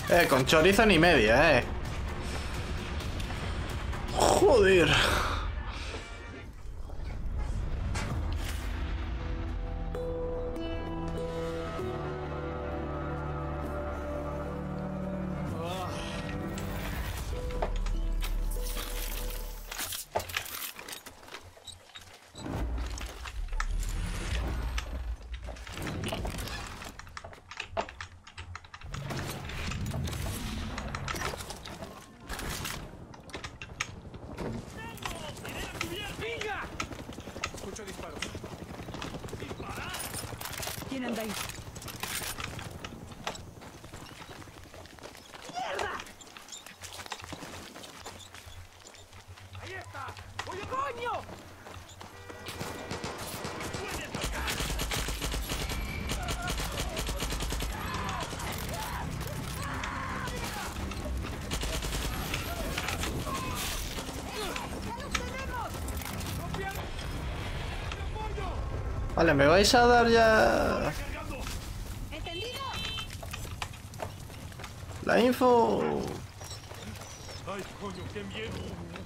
Con chorizo ni media, Joder. Escucho disparos. ¿Quién anda ahí? ¡Ahí está! ¡Oye, coño! Vale, me vais a dar ya ¿Entendido? la info. ¡Ay, coño, qué miedo!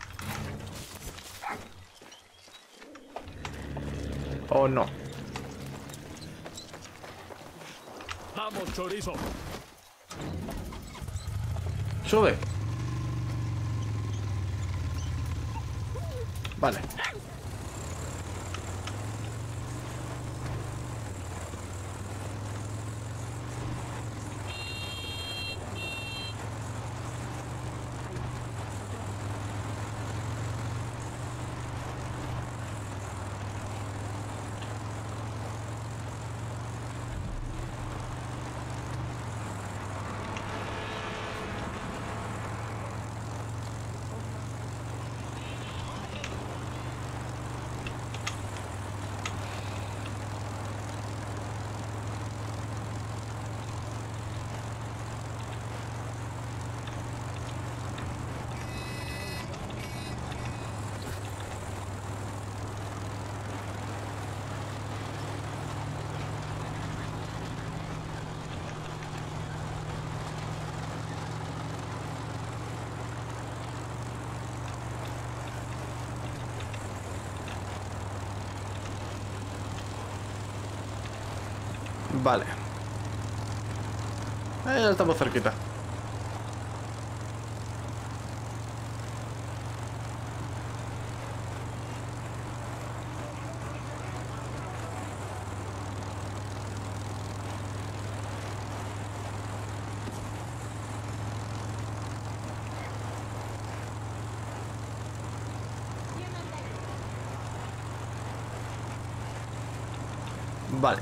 O no. ¡Vamos, chorizo! Sube. Vale. Vale. Ya estamos cerquita. Vale.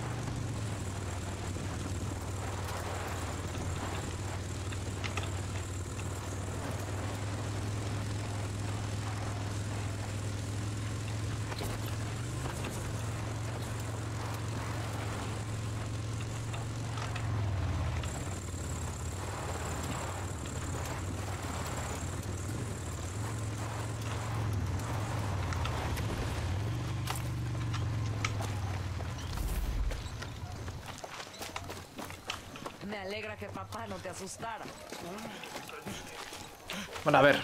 Me alegra que papá no te asustara. Bueno, a ver.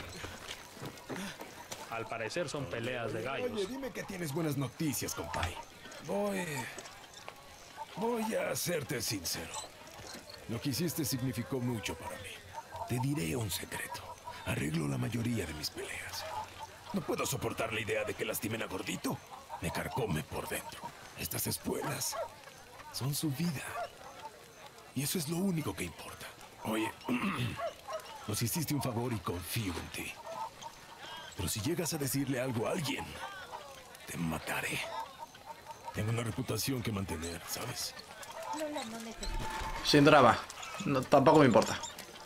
Al parecer son peleas de gallos. Oye, dime que tienes buenas noticias, compay. Voy a serte sincero. Lo que hiciste significó mucho para mí. Te diré un secreto. Arreglo la mayoría de mis peleas. No puedo soportar la idea de que lastimen a Gordito. Me carcome por dentro. Estas espuelas son su vida. Y eso es lo único que importa. Oye, nos hiciste un favor y confío en ti. Pero si llegas a decirle algo a alguien, te mataré. Tengo una reputación que mantener, ¿sabes? Sin drama. No, tampoco me importa.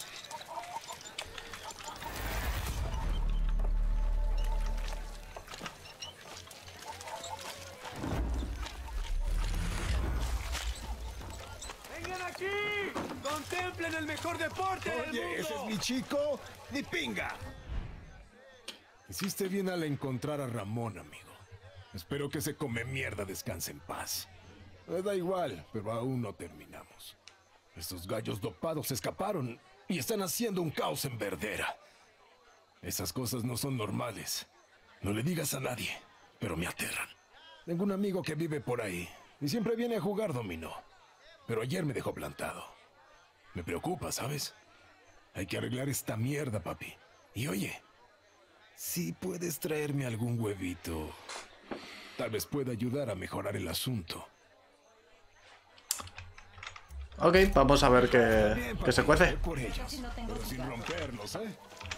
¡Vengan aquí! ¡Contemplen el mejor deporte del mundo! Oye, ese es mi chico, ni pinga. Hiciste bien al encontrar a Ramón, amigo. Espero que ese come mierda descanse en paz. Me da igual, pero aún no terminamos. Estos gallos dopados escaparon y están haciendo un caos en Verdera. Esas cosas no son normales. No le digas a nadie, pero me aterran. Tengo un amigo que vive por ahí y siempre viene a jugar dominó. Pero ayer me dejó plantado. Me preocupa, ¿sabes? Hay que arreglar esta mierda, papi. Y oye, si puedes traerme algún huevito, tal vez pueda ayudar a mejorar el asunto. Ok, vamos a ver Bien, qué se papi, cuece. voy por ellos, Casi no tengo pero sin cigarros. romperlos, ¿eh?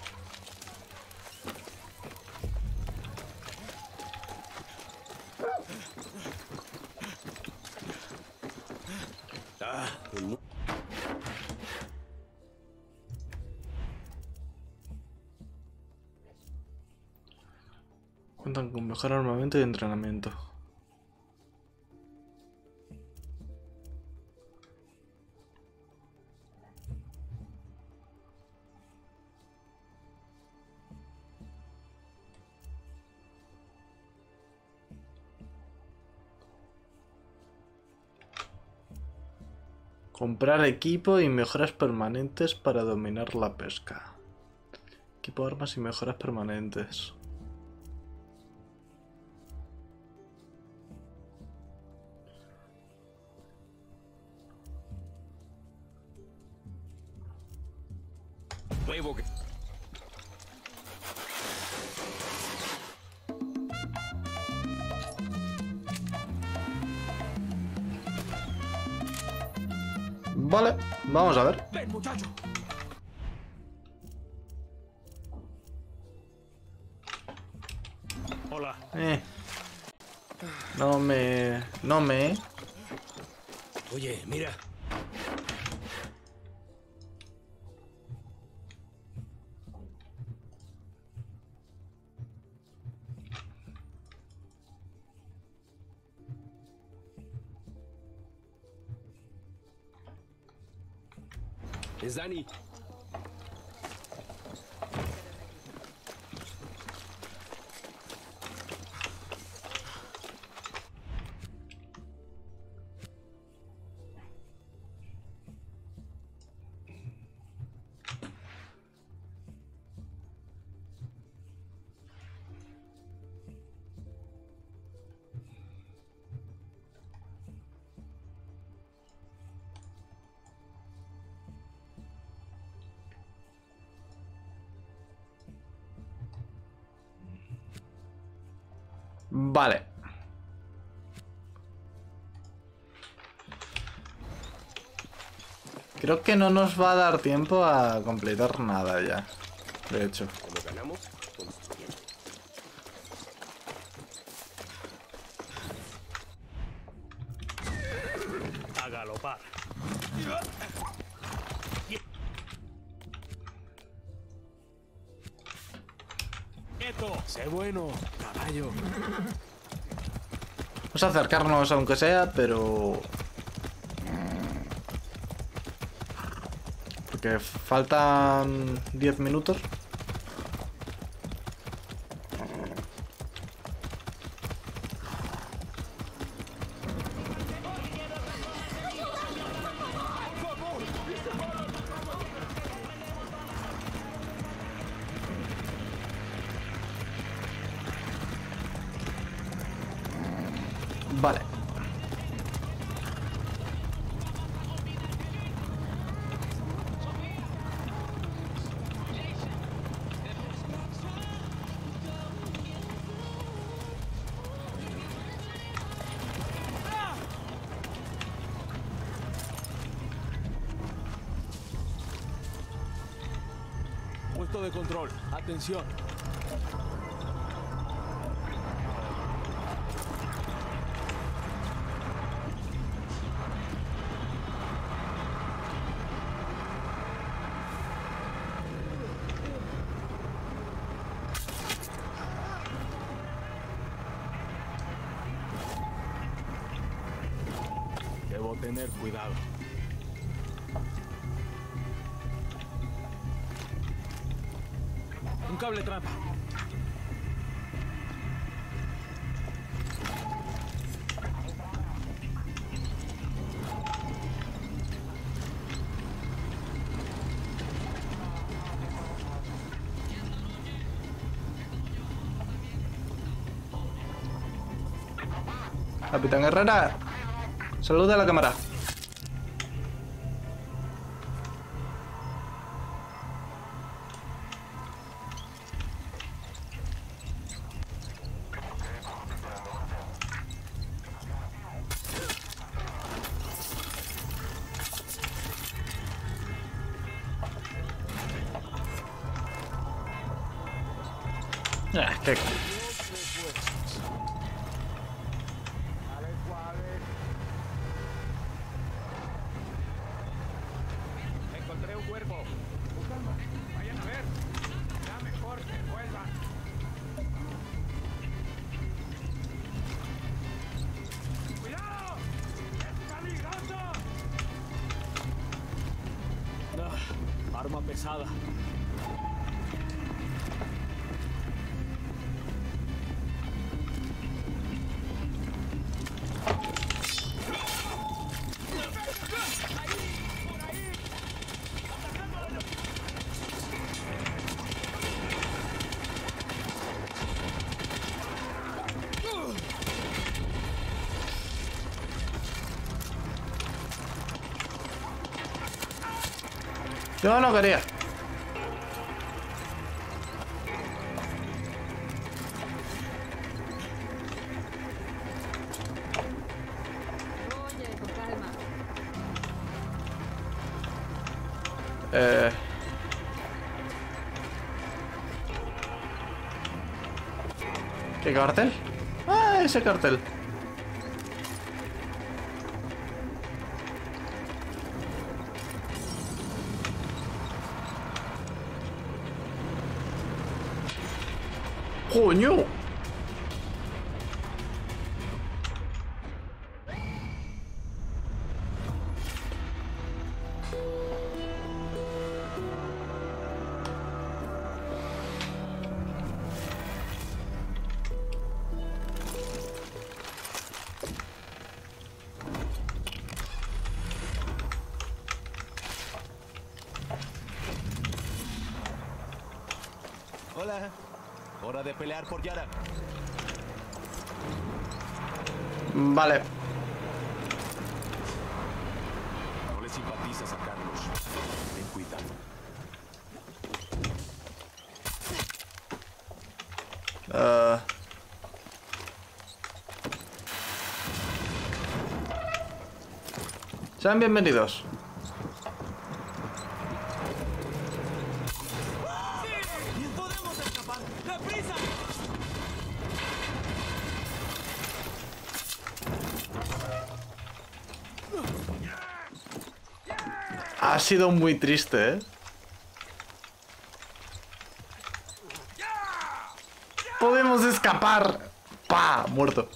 Cuentan con mejor armamento y entrenamiento. Comprar equipo y mejoras permanentes para dominar la pesca. Equipo, armas y mejoras permanentes. Nuevo que... Vale, vamos a ver. Ven, muchacho. Hola. No me... Oye, mira. Es Dani. Vale. Creo que no nos va a dar tiempo a completar nada ya. De hecho. ¿Cómo ganamos? A galopar. ¡Quieto! ¡Sé bueno, caballo! Vamos a acercarnos aunque sea, pero... Porque faltan 10 minutos. Vale. Puesto de control. Atención. Debo tener cuidado. Un cable trampa. Capitán Herrera. Saluda a la cámara. Qué... Encontré un cuerpo. Con calma. Vayan a ver. Ya mejor que vuelvan. ¡Cuidado! ¡Es peligroso! Arma pesada. Yo no quería. Oye, con calma. ¿Qué cartel? Ah, ese cartel. ¡Coño! Hola. Hora de pelear por Yara. Vale. No le simpatizas a Carlos. Ten cuidado. Sean bienvenidos. ¡Podemos escapar! ¡Deprisa! Ha sido muy triste, ¿eh? ¡Podemos escapar! ¡Pah! Muerto.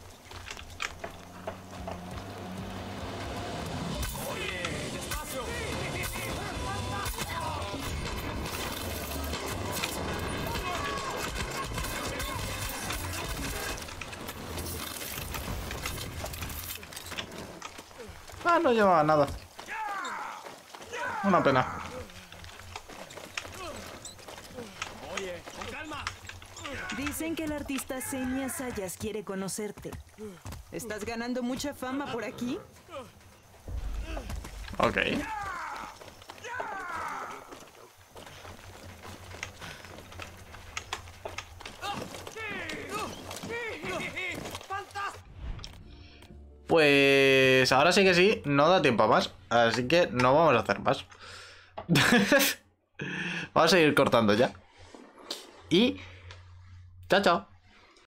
Ah, no llevaba nada. Una pena. Oye, con calma. Dicen que el artista Senia Sayas quiere conocerte. ¿Estás ganando mucha fama por aquí? Ok. Pues ahora sí que sí, no da tiempo a más. Así que no vamos a hacer más. Vamos a seguir cortando ya. Y... chao, chao.